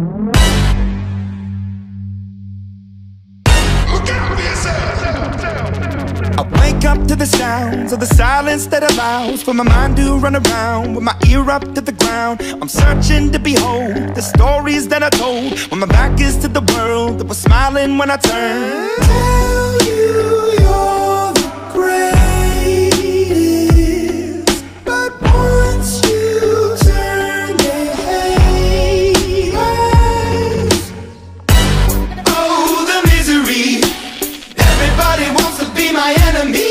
I wake up to the sounds of the silence that allows for my mind to run around with my ear up to the ground. I'm searching to behold the stories that I told when my back is to the world that was smiling when I turned. Tell you you're the greatest, but once you turn they hate us. Oh, the misery. Everybody wants to be my enemy.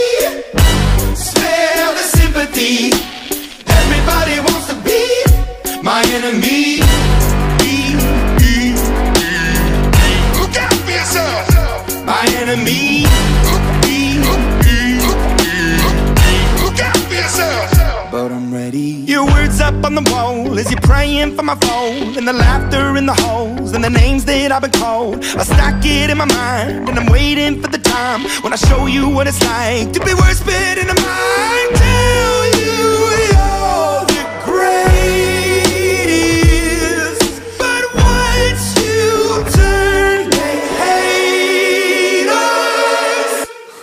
Smell the sympathy. Everybody wants to be my enemy. Look out for yourself. My enemy. Look out for yourself. But I'm ready. Your words up on the wall as you're praying for my phone, and the laughter in the holes and the names that I've been called. I stack it in my mind and I'm waiting for the time when I show you what it's like to be worse fit in the mind. Tell you you're the greatest, but once you turn they hate us.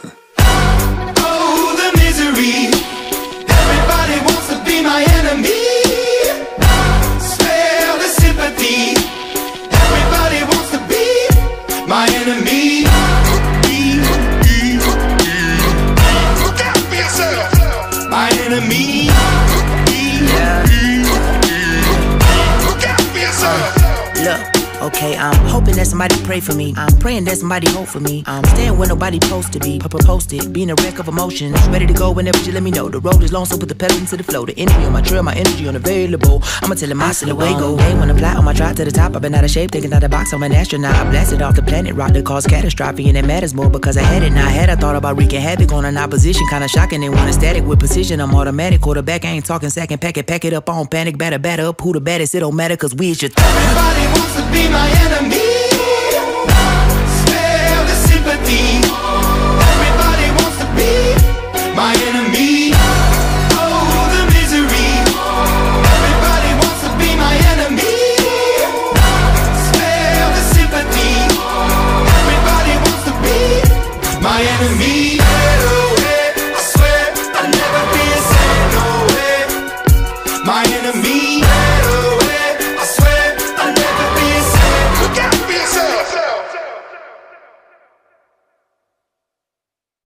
Oh, the misery. Everybody wants to be my enemy. Spare the sympathy. Everybody wants to be my enemy. Look out for yourself. My enemy. Look out for yourself. Look, okay, I'm hoping that somebody pray for me. I'm praying that somebody hope for me. I'm staying where nobody supposed to be. Posted, being a wreck of emotions. Ready to go whenever you let me know. The road is long, so put the pedal into the flow. The energy on my trail, my energy unavailable. I'ma tell him my silhouette go. Hey, when I fly on my drive to the top, I've been out of shape, thinking out the box. I'm an astronaut. I blasted off the planet rock that caused catastrophe, and it matters more because I had it. Now I had I thought about wreaking havoc on an opposition, kinda shocking. They want a static with precision. I'm automatic quarterback. I ain't talking second packet. Pack it up on panic, batter up. Who the baddest? It don't matter, cause we is your everybody wants to be my enemy. Spare the sympathy.